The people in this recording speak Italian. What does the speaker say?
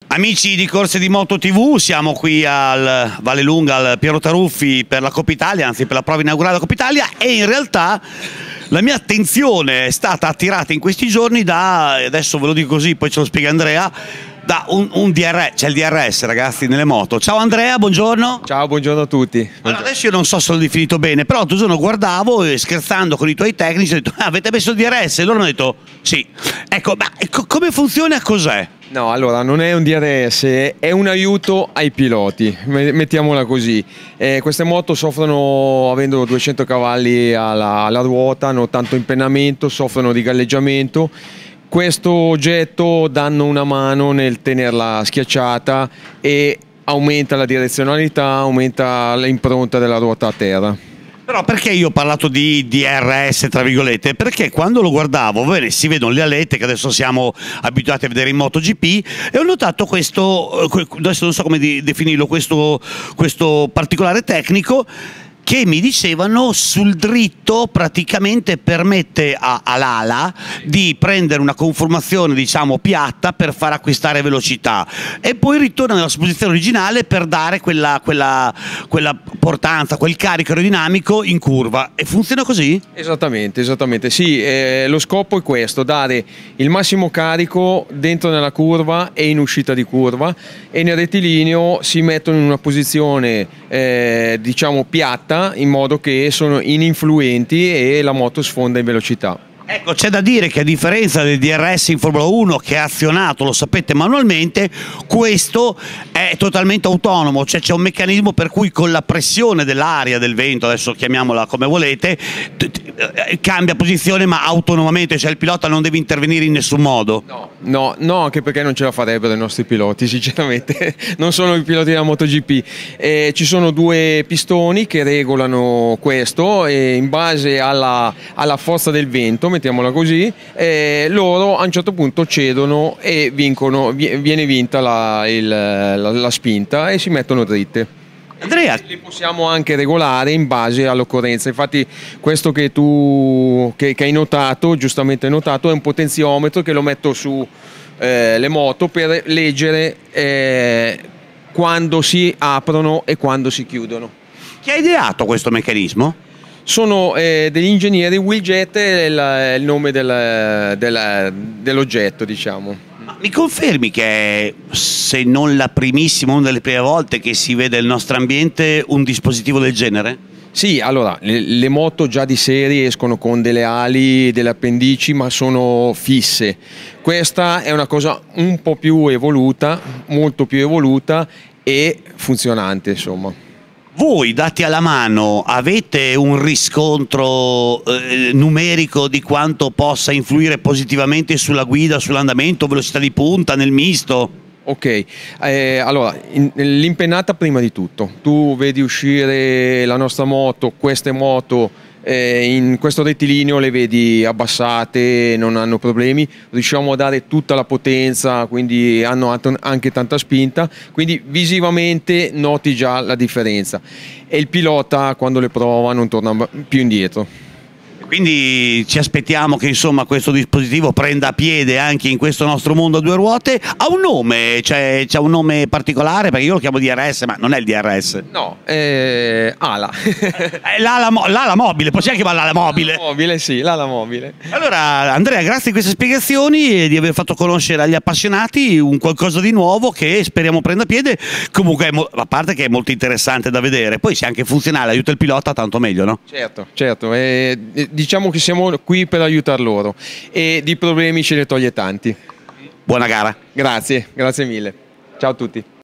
Amici di Corse di Moto TV, siamo qui al Vallelunga, al Piero Taruffi per la Coppa Italia, anzi per la prova inaugurale della Coppa Italia, e in realtà la mia attenzione è stata attirata in questi giorni da, adesso ve lo dico così, poi ce lo spiega Andrea, da un DRS, c'è il DRS ragazzi nelle moto. Ciao Andrea, buongiorno. Ciao, buongiorno a tutti. Allora, adesso io non so se l'ho definito bene, però l'altro giorno guardavo e scherzando con i tuoi tecnici ho detto avete messo il DRS? E loro hanno detto sì. Ecco, ma come funziona, cos'è? No, allora non è un DRS, è un aiuto ai piloti, mettiamola così. Queste moto soffrono, avendo 200 cavalli alla ruota, hanno tanto impennamento, soffrono di galleggiamento. Questo oggetto danno una mano nel tenerla schiacciata e aumenta la direzionalità, aumenta l'impronta della ruota a terra. Però perché io ho parlato di DRS tra virgolette? Perché quando lo guardavo, bene, si vedono le alette che adesso siamo abituati a vedere in MotoGP, e ho notato questo, adesso non so come definirlo, questo particolare tecnico che mi dicevano sul dritto praticamente permette all'ala di prendere una conformazione diciamo piatta per far acquistare velocità e poi ritorna nella sua posizione originale per dare quella portanza, quel carico aerodinamico in curva. E funziona così? Esattamente, esattamente. Sì, lo scopo è questo, dare il massimo carico dentro nella curva e in uscita di curva, e nel rettilineo si mettono in una posizione diciamo piatta, in modo che sono ininfluenti e la moto sfonda in velocità. Ecco, c'è da dire che a differenza del DRS in Formula 1 che è azionato, lo sapete, manualmente, questo è totalmente autonomo, cioè c'è un meccanismo per cui con la pressione dell'aria, del vento, adesso chiamiamola come volete, cambia posizione ma autonomamente, cioè il pilota non deve intervenire in nessun modo. No, anche perché non ce la farebbero i nostri piloti, sinceramente, non sono i piloti della MotoGP. Ci sono due pistoni che regolano questo e in base alla forza del vento, mettiamola così, loro a un certo punto cedono e vincono, viene vinta la spinta e si mettono dritte. Andrea, li possiamo anche regolare in base all'occorrenza. Infatti questo che tu che hai notato, giustamente notato, è un potenziometro che lo metto su le moto per leggere quando si aprono e quando si chiudono. chi ha ideato questo meccanismo? Sono degli ingegneri. Wheeljet è il nome dell'oggetto, diciamo. Ma mi confermi che è, se non la primissima, una delle prime volte che si vede nel nostro ambiente un dispositivo del genere? Sì, allora, le moto già di serie escono con delle ali, delle appendici, ma sono fisse. Questa è una cosa un po' più evoluta, molto più evoluta e funzionante, insomma. Voi, dati alla mano, avete un riscontro numerico di quanto possa influire positivamente sulla guida, sull'andamento, velocità di punta, nel misto? Ok, allora, l'impennata prima di tutto. Tu vedi uscire la nostra moto, queste moto in questo rettilineo le vedi abbassate, non hanno problemi, riusciamo a dare tutta la potenza, quindi hanno anche tanta spinta, quindi visivamente noti già la differenza e il pilota quando le prova non torna più indietro. Quindi ci aspettiamo che insomma questo dispositivo prenda piede anche in questo nostro mondo a due ruote. Ha un nome, c'è un nome particolare? Perché io lo chiamo DRS, ma non è il DRS. No, ALA. L'ala mobile, possiamo chiamarla l'ala mobile? L'ala mobile, sì, l'ala mobile. Allora Andrea, grazie di queste spiegazioni e di aver fatto conoscere agli appassionati un qualcosa di nuovo che speriamo prenda piede. Comunque, a parte che è molto interessante da vedere, poi se anche funzionale, aiuta il pilota, tanto meglio, no? Certo, certo. Diciamo che siamo qui per aiutar loro e di problemi ce ne toglie tanti. Buona gara. Grazie, grazie mille. Ciao a tutti.